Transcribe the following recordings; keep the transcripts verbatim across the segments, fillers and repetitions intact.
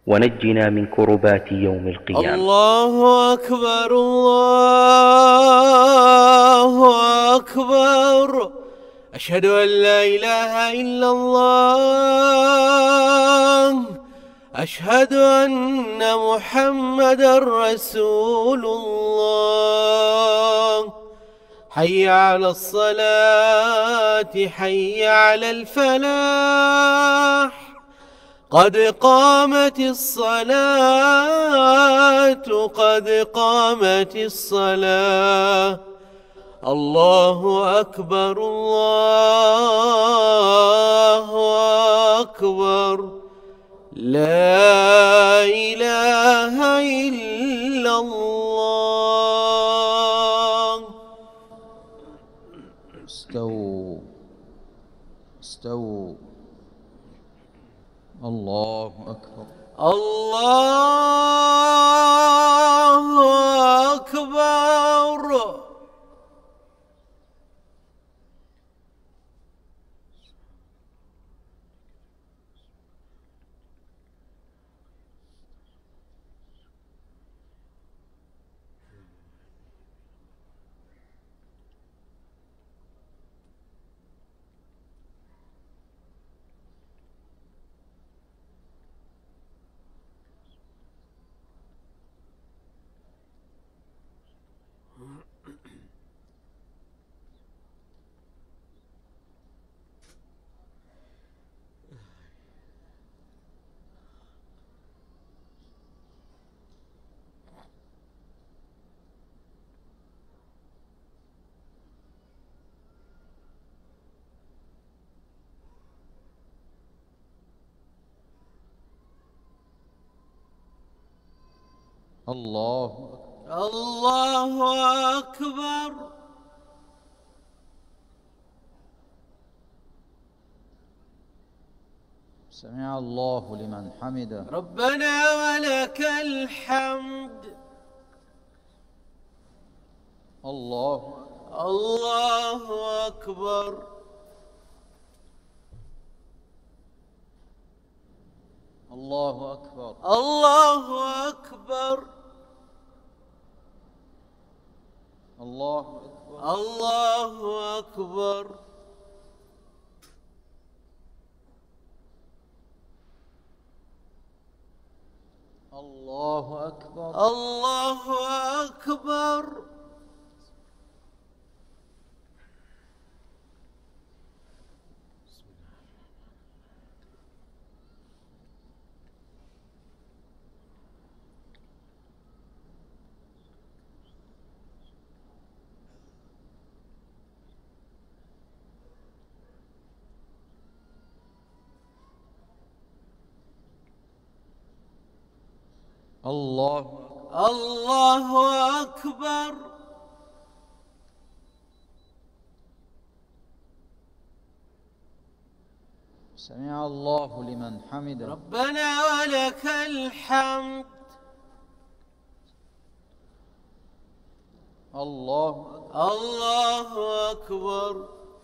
ونجنا من كربات يوم القيامة. الله أكبر الله أكبر، أشهد أن لا إله إلا الله، أشهد أن محمدا رسول الله. حي على الصلاة، حي على الفلاح، قد قامت الصلاة، قد قامت الصلاة. الله أكبر الله أكبر، لا إله إلا الله. استووا استووا. الله أكبر الله أكبر. الله الله أكبر. سمع الله لمن حمده. ربنا ولك الحمد. الله الله أكبر. الله أكبر الله أكبر. الله أكبر الله أكبر. الله أكبر الله أكبر. الله الله أكبر. سمع الله لمن حمده. ربنا ولك الحمد. الله الله أكبر.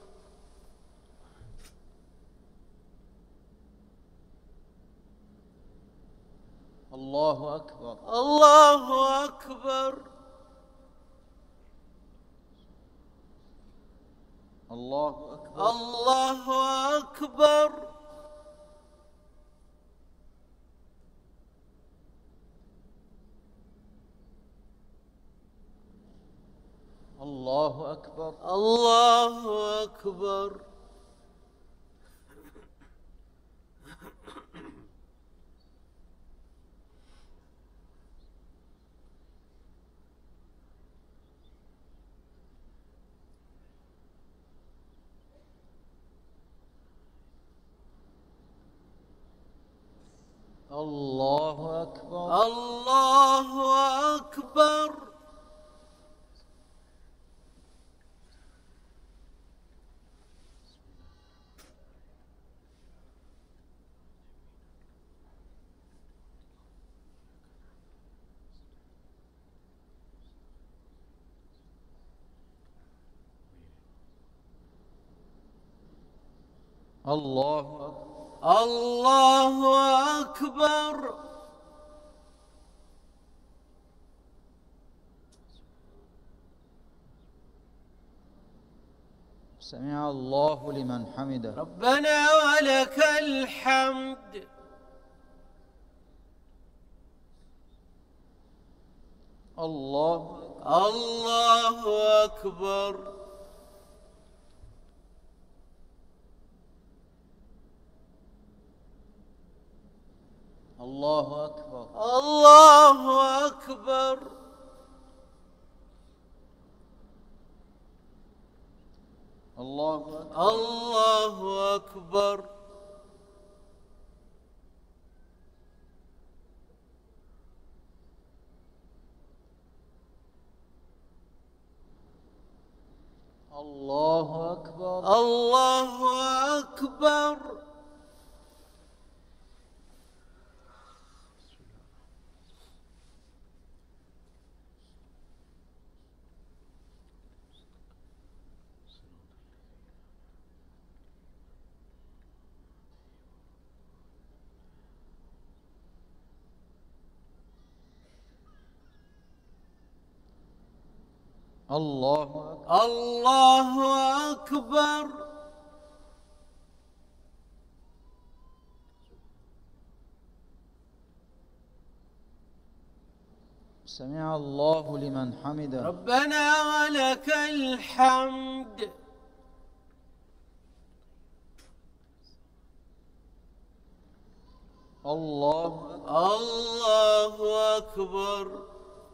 الله أكبر الله أكبر. الله أكبر الله أكبر. الله أكبر الله أكبر. الله أكبر الله أكبر. الله أكبر الله أكبر. سمع الله لمن حمده. ربنا ولك الحمد. الله الله أكبر. الله أكبر. الله أكبر. الله أكبر. الله أكبر. الله أكبر. الله أكبر. الله أكبر. الله أكبر. سمع الله لمن حمده. ربنا ولك الحمد. الله الله أكبر.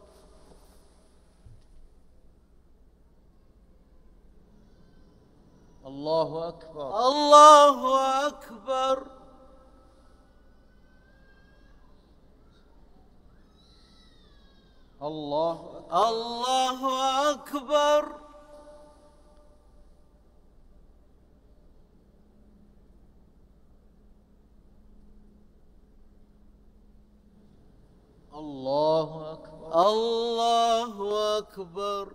الله أكبر. الله أكبر. الله الله أكبر. الله أكبر. الله أكبر.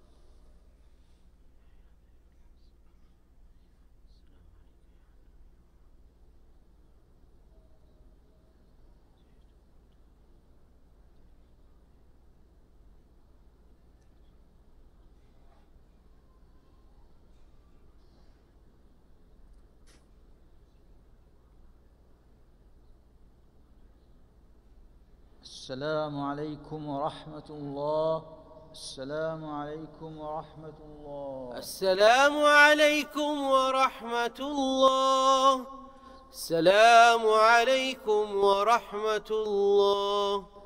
السلام عليكم ورحمة الله. السلام عليكم ورحمة الله. السلام عليكم ورحمة الله. السلام عليكم ورحمة الله.